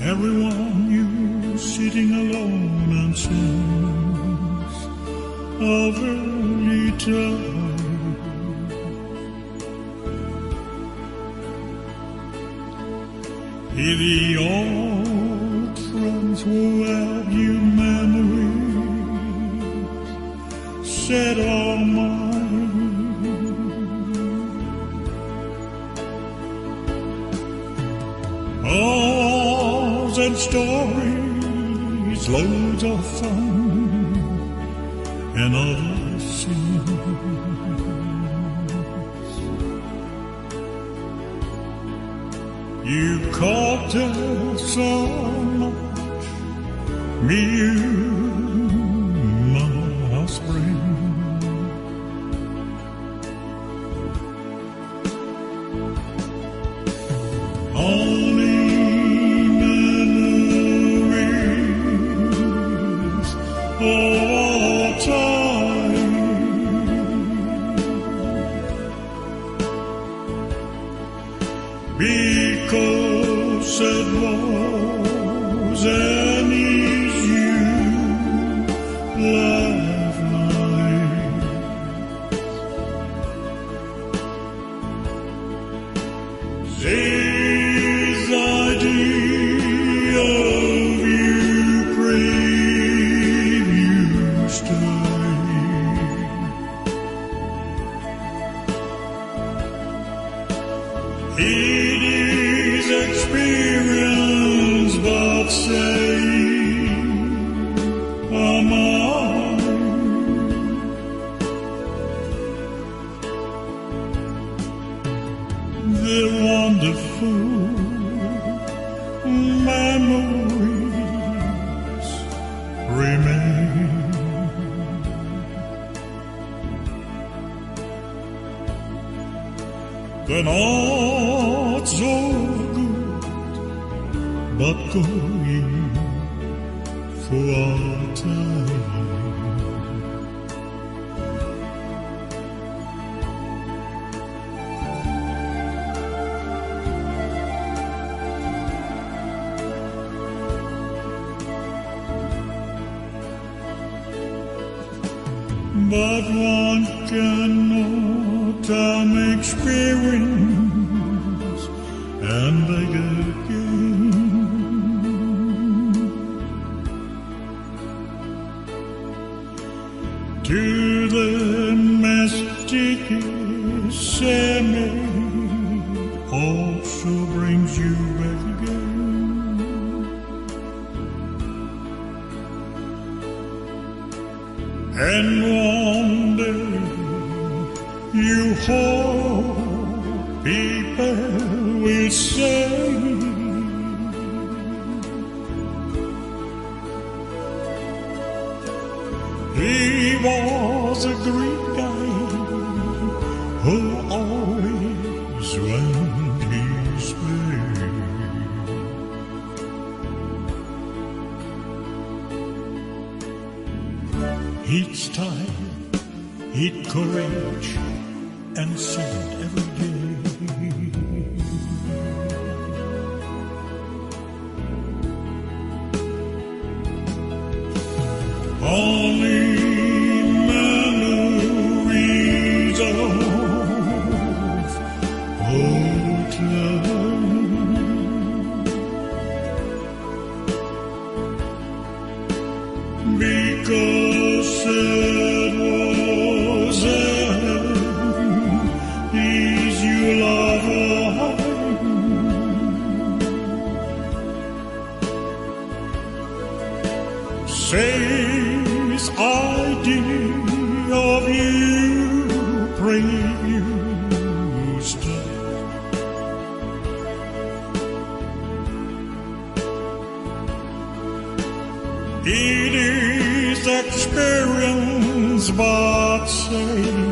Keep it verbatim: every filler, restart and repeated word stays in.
everyone you sitting alone and sings of early time. Hear the old friends who have you memories set on mine. Songs and stories, loads of fun, and other sins. You caught us so much, me, you, my spring. Only memories of time, because it was and is you lifeline. This idea of you previous time, it is experience but say am I. The wonderful memories remain. They're not so good, but going for a time. But one cannot um, experience and beg again. To the mystic serenade also brings you back again. And one day you hope people will say he was a great guy who always went his way. He'd style, he'd courage, and sent every day. Only memories of old love, because it was an easy love. Says idea of you previews time. It is experience but say